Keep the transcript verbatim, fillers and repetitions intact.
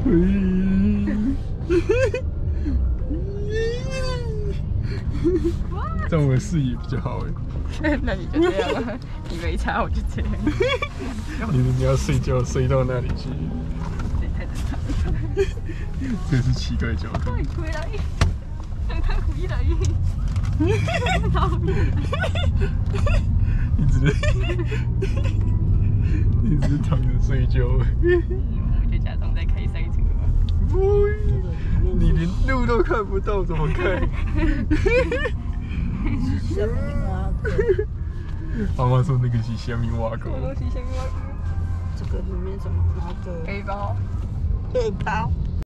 这样我的视野比较好哎。 那你就这样啊，你没差我就这样。 你你要睡觉睡到那里去？ 太正常了。 这是乞丐角度。 快回来，让他回来。 一直一直躺着睡觉。 我就假装在开赛车吧。 你连路都看不到，怎么开？妈妈说那个是虾米蛙狗。 我都是虾米蛙狗。 这个里面什么？那个背包。 背包。